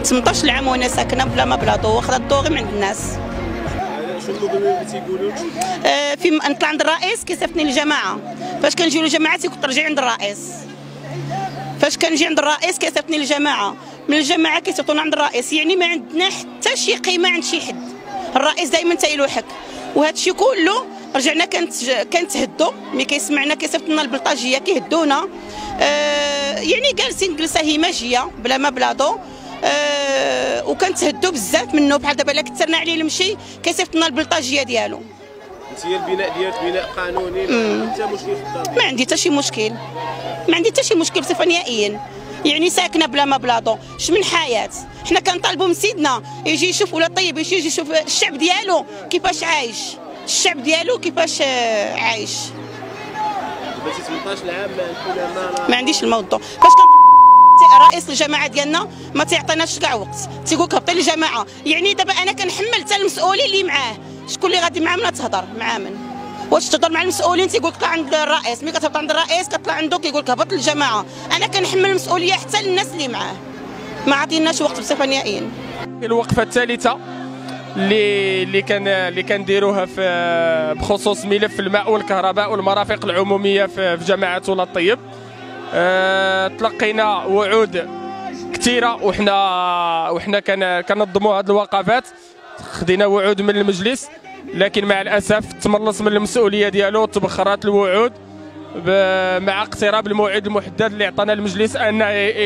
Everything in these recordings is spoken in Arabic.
18 عام وانا ساكنه بلا ما بلا ضو، واخده الضو غير من عند الناس. شنو اللي تيقولوا لك؟ في نطلع عند الرئيس كيصيفطني للجماعه، فاش كنجيو للجماعه تيقول ترجعي عند الرئيس. فاش كنجي عند الرئيس كيصيفطني للجماعه، من الجماعه كيصيفطونا عند الرئيس، يعني ما عندنا حتى شي قيمه عند شي حد. الرئيس دائما تيلوحك، وهذا الشيء كله رجعنا كنتهدوا ملي كيسمعنا كيصيفط لنا البلطاجيه كيهدونا. يعني جالسين جلسه همجيه بلا ما بلا ضو، وكنتهدوا بزاف منه. بحال دابا الا كثرنا عليه المشي كيصيفط لنا البلطاجيه ديالو. انت البناء ديالك بناء قانوني، ما حتى مشكل في الدار؟ ما عندي حتى شي مشكل، ما عندي حتى شي مشكل بصفه نهائيا. يعني ساكنه بلا ما بلا ضو، اش من حياه؟ حنا كنطالبوا من سيدنا يجي يشوف، ولا طيب يجي يشوف الشعب ديالو كيفاش عايش، الشعب ديالو كيفاش عايش. بس 18 عام ما عنديش الموضوع. فاش رئيس الجماعه ديالنا ما تيعطيناش كاع وقت، تيقول لك هبطي للجماعه. يعني دابا انا كنحمل حتى المسؤولين اللي معاه، شكون اللي غادي معاه؟ من تهضر معاه من واش تهضر مع المسؤولين تيقول لك طلع عند الرئيس، ملي كتهبط عند الرئيس كطلع عنده كيقول لك هبط للجماعه. انا كنحمل المسؤوليه حتى للناس اللي معاه، ما عطيناش وقت بصفه نهائيا. الوقفه الثالثه اللي كنديروها بخصوص ملف الماء والكهرباء والمرافق العموميه في جماعه ولا الطيب. تلقينا وعود كثيره وحنا كنظموا هذه الوقفات، خدينا وعود من المجلس، لكن مع الاسف تملص من المسؤوليه ديالو وتبخرات الوعود مع اقتراب الموعد المحدد اللي عطانا المجلس ان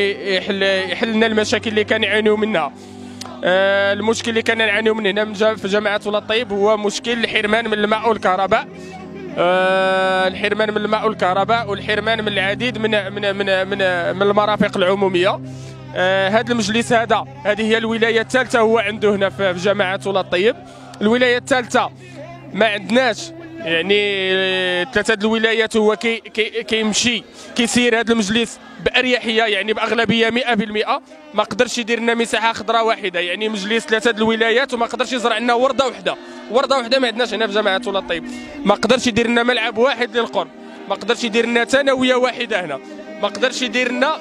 يحل لنا المشاكل اللي كنعانيو منها. المشكل اللي كنعانيو منه هنا في جماعه ولا الطيب هو مشكل الحرمان من الماء والكهرباء. الحرمان من الماء والكهرباء والحرمان من العديد من المرافق العموميه. هذا المجلس هذه هي الولايه الثالثه هو عنده هنا في جماعه ولا الطيب. الولايه الثالثه ما عندناش، يعني ثلاثه الولايات هو كيمشي كيسير هذا المجلس باريحيه، يعني باغلبيه 100%. ما قدرش يدير لنا مساحه خضراء واحده، يعني مجلس ثلاثه الولايات وما قدرش يزرع لنا ورده وحده ما عندناش هنا في جماعه ولا الطيب. ما قدرش يدير لنا ملعب واحد للقرب، ما قدرش يدير لنا ثانويه واحده هنا، ما قدرش يدير لنا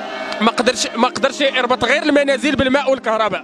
ما قدرش يربط غير المنازل بالماء والكهرباء.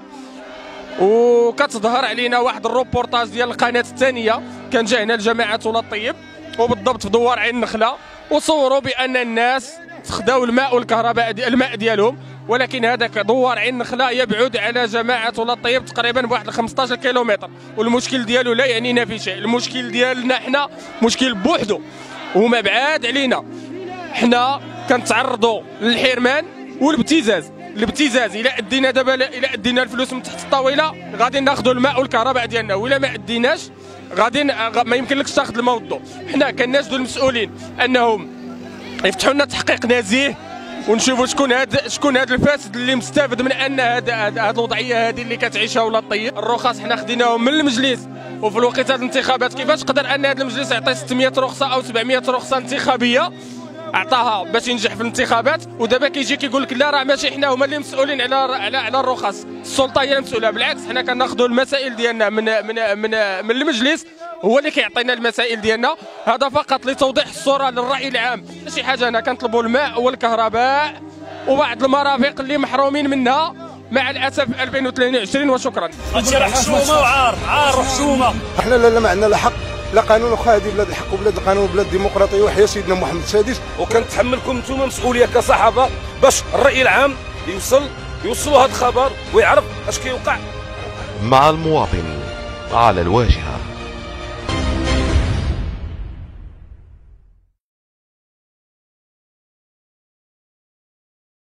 وكتظهر علينا واحد الروبورتاج ديال القناه الثانيه كان جا هنا لجماعه ولا الطيب، وبالضبط في دوار عين النخله، وصوروا بان الناس خداو الماء والكهرباء الماء ديالهم، ولكن هذاك دوار عين النخله يبعد على جماعه ولا الطيب تقريبا بواحد 15 كيلومتر، والمشكل ديالو لا يعنينا في شيء. المشكل ديالنا حنا مشكل بوحدو وما بعاد علينا. حنا كنتعرضوا للحرمان والابتزاز. الا ادينا دابا الا ادينا الفلوس من تحت الطاوله غادي ناخذوا الماء والكهرباء ديالنا، ولا ما اديناش غادي ما يمكنلكش تاخذ الماء والضوء. حنا كناشدوا المسؤولين انهم يفتحوا لنا تحقيق نزيه ونشوفوا شكون هذا الفاسد اللي مستافد من ان هذه الوضعيه هذه اللي كتعيشها ولا الطيب. الرخص حنا خديناهم من المجلس، وفي الوقت هذه الانتخابات كيفاش قدر ان هذا المجلس يعطي 600 رخصه او 700 رخصه انتخابيه عطاها باش ينجح في الانتخابات، ودابا كيجي كيقول لك لا راه ماشي حنا هما اللي مسؤولين على الرخص، السلطه هي المسؤوله. بالعكس حنا كناخذوا المسائل ديالنا من المجلس، هو اللي كيعطينا المسائل ديالنا. هذا فقط لتوضيح الصوره للراي العام. شي حاجه هنا كنطلبوا الماء والكهرباء وبعض المرافق اللي محرومين منها مع الاسف 2022. وشكرا. هادشي راه حشومه وعار وحشومه. احنا لا ما عندنا لا حق لا قانون، واخا هذه بلاد الحق وبلاد القانون وبلاد الديمقراطيه وحيا سيدنا محمد السادس. وكنتحملكم انتم مسؤوليه كصحافه باش الراي العام يوصلوا هذا الخبر ويعرف اش كيوقع. مع المواطن على الواجهه.